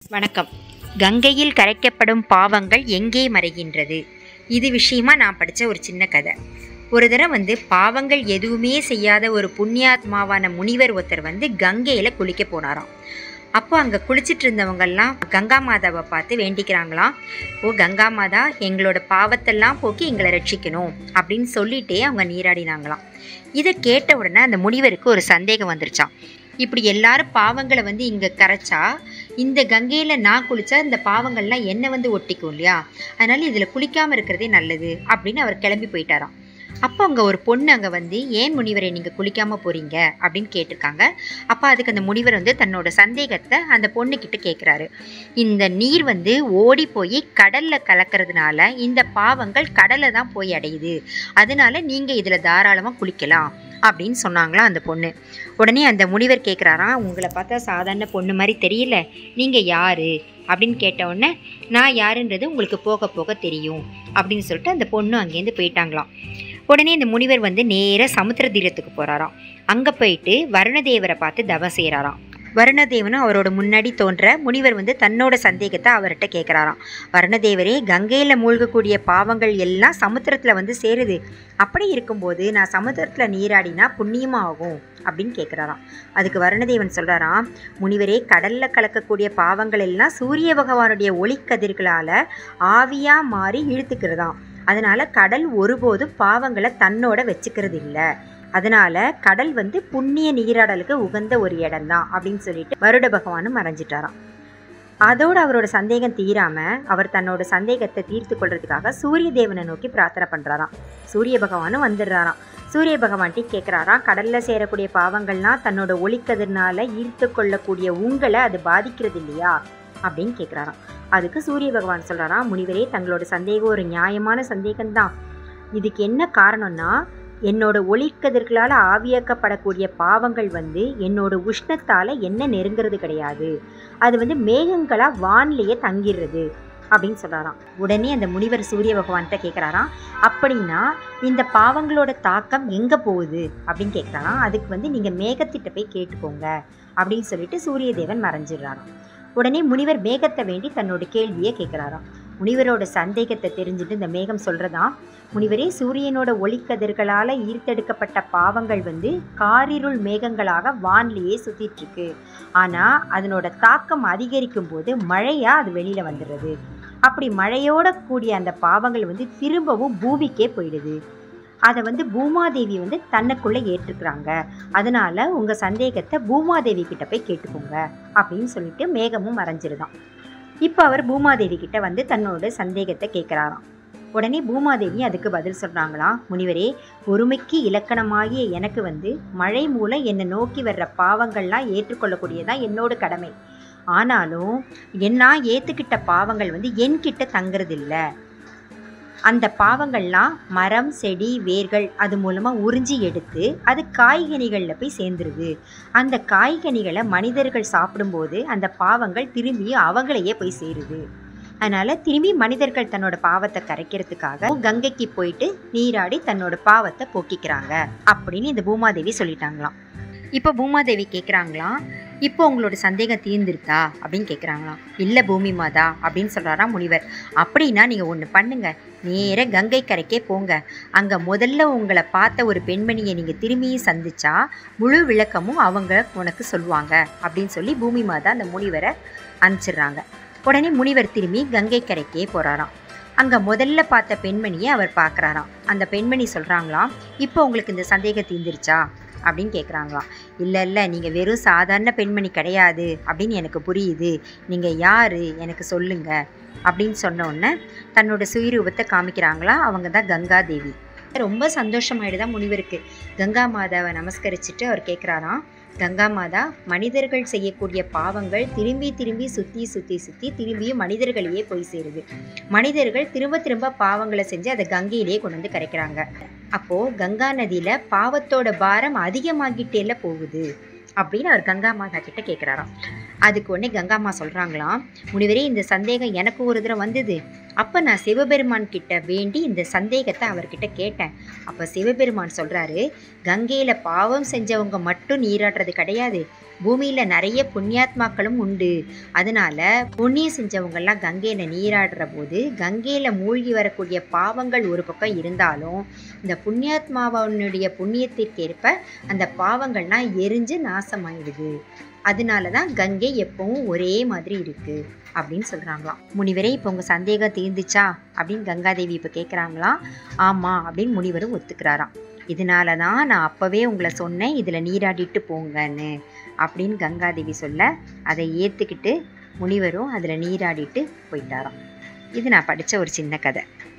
வணக்கம். கங்கையில் கரைக்கப்படும் பாவங்கள் எங்கே மறைகின்றது? இது விஷயமா நான் படித்த ஒரு சின்ன கதை. ஒரு தடவை பாவங்கள் எதுவுமே செய்யாத ஒரு புண்ணியாத்மாவான முனிவர் ஒருத்தர் கங்கையில் குளிக்க போனாராம். அப்போ அங்கே குளிச்சுட்டு இருந்தவங்கெல்லாம் கங்கா மாதாவை பார்த்து வேண்டிக்கிறாங்களாம். ஓ கங்கா மாதா, எங்களோட பாவத்தெல்லாம் போக்கி எங்களை ரட்சிக்கணும் அப்படின்னு சொல்லிட்டே அவங்க நீராடினாங்களாம். இதை கேட்ட உடனே அந்த முனிவருக்கு ஒரு சந்தேகம் வந்துருச்சான். இப்படி எல்லாரும் பாவங்களை இங்கே கரைச்சா இந்த கங்கையில் நான் குளித்தா இந்த பாவங்கள்லாம் என்னை ஒட்டிக்கும் இல்லையா, அதனால இதில் குளிக்காமல் இருக்கிறதே நல்லது அப்படின்னு அவர் கிளம்பி போயிட்டாராம். அப்போ அங்கே ஒரு பொண்ணு அங்கே ஏன் முனிவரை நீங்கள் குளிக்காமல் போகிறீங்க அப்படின்னு கேட்டிருக்காங்க. அப்போ அதுக்கு அந்த முனிவர் தன்னோட சந்தேகத்தை அந்த பொண்ணுக்கிட்ட கேட்குறாரு. இந்த நீர் ஓடி போய் கடலில் கலக்கிறதுனால இந்த பாவங்கள் கடலை தான் போய் அடையுது, அதனால நீங்கள் இதில் தாராளமாக குளிக்கலாம் அப்படின்னு சொன்னாங்களாம் அந்த பொண்ணு. உடனே அந்த முனிவர் கேட்குறாராம், உங்களை பார்த்தா சாதாரண பொண்ணு மாதிரி தெரியல, நீங்கள் யார் அப்படின்னு கேட்ட உடனே நான் யாருன்றது உங்களுக்கு போக போக தெரியும் அப்படின்னு சொல்லிட்டு அந்த பொண்ணு அங்கேருந்து போயிட்டாங்களாம். உடனே இந்த முனிவர் நேராக சமுத்திர தீரத்துக்கு போகிறாராம். அங்கே போயிட்டு வருணதேவரை பார்த்து தவம் செய்கிறாராம். வருணதேவனும் அவரோட முன்னாடி தோன்ற முனிவர் தன்னோட சந்தேகத்தை அவர்கிட்ட கேட்குறாராம். வருணதேவரே, கங்கையில் மூழ்கக்கூடிய பாவங்கள் எல்லாம் சமுத்திரத்தில் சேருது, அப்படி இருக்கும்போது நான் சமுத்திரத்தில் நீராடினா புண்ணியமாக ஆகும் அப்படின்னு கேட்குறாராம். அதுக்கு வருணதேவன் சொல்கிறாராம், முனிவரே, கடலில் கலக்கக்கூடிய பாவங்கள் எல்லாம் சூரிய பகவானுடைய ஒளிக்கதிர்களால் ஆவியாக மாறி இழுத்துக்கிறதாம். அதனால் கடல் ஒருபோதும் பாவங்களை தன்னோட வச்சுக்கிறது இல்லை, அதனால கடல் புண்ணிய நீராடலுக்கு உகந்த ஒரு இடம் தான் அப்படின்னு சொல்லிட்டு வருட பகவானும் மறைஞ்சிட்டாராம். அதோடு அவரோட சந்தேகம் தீராமல் அவர் தன்னோட சந்தேகத்தை தீர்த்து கொள்றதுக்காக சூரிய தேவனை நோக்கி பிரார்த்தனை பண்ணுறாராம். சூரிய பகவானும் வந்துடுறாராம். சூரிய பகவான்கிட்ட கேட்குறாராம், கடலில் சேரக்கூடிய பாவங்கள்லாம் தன்னோட ஒளிக்கதிர்னால ஈர்த்து கொள்ளக்கூடிய உங்களை அது பாதிக்கிறது இல்லையா அப்படின்னு கேட்குறாராம். அதுக்கு சூரிய பகவான் சொல்கிறாராம், முனிவரே, தங்களோட சந்தேகம் ஒரு நியாயமான சந்தேகம்தான். இதுக்கு என்ன காரணம்னா, என்னோட ஒளிக்கதிர்களால் ஆவியாக்கப்படக்கூடிய பாவங்கள் என்னோட உஷ்ணத்தால் என்ன நெருங்கிறது கிடையாது, அது மேகங்களாக வானிலேயே தங்கிடுறது அப்படின்னு சொல்கிறாராம். உடனே அந்த முனிவர் சூரிய பகவான்கிட்ட கேட்குறாராம், அப்படின்னா இந்த பாவங்களோட தாக்கம் எங்கே போகுது அப்படின்னு கேட்குறாராம். அதுக்கு நீங்கள் மேகத்திட்ட போய் கேட்டுக்கோங்க அப்படின்னு சொல்லிட்டு சூரிய தேவன் மறைஞ்சிடுறாராம். உடனே முனிவர் மேகத்தை வேண்டி தன்னோட கேள்வியை கேட்குறாராம். முனிவரோட சந்தேகத்தை தெரிஞ்சுட்டு இந்த மேகம் சொல்கிறதாம், முனிவரே, சூரியனோட ஒளிக்கதிர்களால் ஈர்த்தெடுக்கப்பட்ட பாவங்கள் காரிருள் மேகங்களாக வானிலேயே சுற்றிட்டுருக்கு. ஆனால் அதனோட தாக்கம் அதிகரிக்கும் போது மழையாக அது வெளியில் வந்துடுறது. அப்படி மழையோட கூடிய அந்த பாவங்கள் திரும்பவும் பூமிக்கே போயிடுது. அதை பூமாதேவி தன்னுக்குள்ளே ஏற்றுக்கிறாங்க. அதனால் உங்கள் சந்தேகத்தை பூமாதேவி கிட்ட போய் கேட்டுக்கோங்க அப்படின்னு சொல்லிட்டு மேகமும் மறைஞ்சிருதான். இப்போ அவர் பூமாதேவி கிட்ட தன்னோட சந்தேகத்தை கேட்குறாராம். உடனே பூமாதேவி அதுக்கு பதில் சொல்கிறாங்களாம், முனிவரே, பொறுமைக்கு இலக்கணமாகிய எனக்கு மழை மூலம் என்னை நோக்கி வர்ற பாவங்கள்லாம் ஏற்றுக்கொள்ளக்கூடியதான் என்னோட கடமை. ஆனாலும் நான் ஏற்றுக்கிட்ட பாவங்கள் என்கிட்ட தங்குறதில்ல. அந்த பாவங்கள்லாம் மரம், செடி, வேர்கள் அது மூலமாக உறிஞ்சி எடுத்து அது காய்கனிகளில் போய் சேர்ந்துருது. அந்த காய்கனிகளை மனிதர்கள் சாப்பிடும்போது அந்த பாவங்கள் திரும்பி அவங்களையே போய் சேருது. அதனால் திரும்பி மனிதர்கள் தன்னோட பாவத்தை கரைக்கிறதுக்காக கங்கைக்கு போயிட்டு நீராடி தன்னோட பாவத்தை போக்கிக்கிறாங்க அப்படின்னு இந்த பூமாதேவி சொல்லிட்டாங்களாம். இப்போ பூமாதேவி கேட்குறாங்களாம், இப்போ உங்களோட சந்தேகம் தீர்ந்துருக்கா அப்படின்னு கேட்குறாங்களாம். இல்லை பூமி மாதா அப்படின்னு சொல்கிறாராம் முனிவர். அப்படின்னா நீங்கள் ஒன்று பண்ணுங்க, நேராக கங்கை கரைக்கே போங்க. அங்கே முதல்ல உங்களை பார்த்த ஒரு பெண்மணியை நீங்கள் திரும்பியும் சந்திச்சா முழு விளக்கமும் அவங்க உனக்கு சொல்லுவாங்க அப்படின்னு சொல்லி பூமி மாதா அந்த முனிவரை அனுப்பிச்சிடுறாங்க. உடனே முனிவர் திரும்பி கங்கை கரைக்கே போகிறாராம். அங்கே முதல்ல பார்த்த பெண்மணியை அவர் பார்க்குறாராம். அந்த பெண்மணி சொல்கிறாங்களாம், இப்போ உங்களுக்கு இந்த சந்தேகம் தீர்ந்துருச்சா அப்படின்னு கேட்குறாங்களாம். இல்லை, நீங்கள் வெறும் சாதாரண பெண்மணி கிடையாது அப்படின்னு எனக்கு புரியுது, நீங்கள் யார் எனக்கு சொல்லுங்க அப்படின்னு சொன்ன உடனே தன்னோட சுயரூபத்தை காமிக்கிறாங்களா. அவங்க தான் கங்காதேவி. ரொம்ப சந்தோஷமாயிடுதான் முனிவருக்கு. கங்கா மாதாவை நமஸ்கரிச்சுட்டு அவர் கேட்குறாராம், கங்கா மாதா, மனிதர்கள் செய்யக்கூடிய பாவங்கள் திரும்பி திரும்பி சுற்றி திரும்பியும் மனிதர்களையே போய் சேருது. மனிதர்கள் திரும்ப திரும்ப பாவங்களை செஞ்சு அதை கங்கையிலேயே கொண்டு கரைக்கிறாங்க. அப்போது கங்கா நதியில் பாவத்தோட பாரம் அதிகமாகிட்டேல போகுது அப்படின்னு அவர் கங்கா மாதா கிட்ட கேட்குறாராம். அதுக்கு உடனே கங்காம்மா சொல்கிறாங்களாம், முனிவரே இந்த சந்தேகம் எனக்கு ஒரு தடவை வந்தது. அப்போ நான் சிவபெருமான் கிட்ட வேண்டி இந்த சந்தேகத்தை அவர்கிட்ட கேட்டேன். அப்போ சிவபெருமான் சொல்கிறாரு, கங்கையில் பாவம் செஞ்சவங்க மட்டும் நீராடுறது கிடையாது, பூமியில் நிறைய புண்ணியாத்மாக்களும் உண்டு. அதனால் புண்ணியம் செஞ்சவங்கெல்லாம் கங்கையில் நீராடுற போது கங்கையில் மூழ்கி வரக்கூடிய பாவங்கள் ஒரு பக்கம் இருந்தாலும் இந்த புண்ணியாத்மாவனுடைய புண்ணியத்திற்கேற்ப அந்த பாவங்கள்லாம் எரிஞ்சு நாசமாயிடுது. அதனால தான் கங்கை எப்பவும் ஒரே மாதிரி இருக்குது அப்படின்னு சொல்கிறாங்களாம். முனிவரே இப்போ உங்கள் சந்தேகம் தீர்ந்துச்சா அப்படின்னு கங்காதேவி இப்போ கேட்குறாங்களாம். ஆமாம் அப்படின்னு முனிவரும் ஒத்துக்கிறாராம். இதனால தான் நான் அப்போவே உங்களை சொன்னேன் இதில் நீராடிட்டு போங்கன்னு அப்படின்னு கங்காதேவி சொல்ல அதை ஏற்றுக்கிட்டு முனிவரும் அதில் நீராடிட்டு போயிட்டாராம். இது நான் படித்த ஒரு சின்ன கதை.